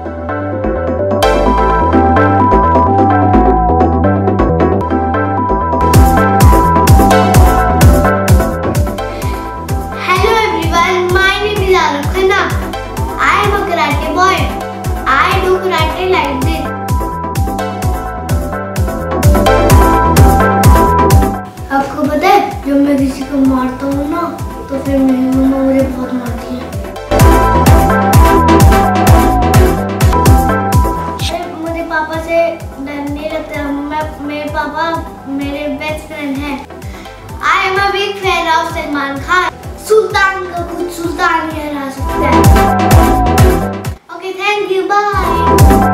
आपको पता है जब मैं किसी को मारता हूँ ना तो फिर मेरी मम्मा मुझे बहुत मारती है। मुझे पापा से डर नहीं लगता। मेरे पापा मेरे बेस्ट फ्रेंड हैं। I am a big fan of Salman Khan. Sultan का खुद सुल्तान ही हरा सकता है। Okay, thank you, bye.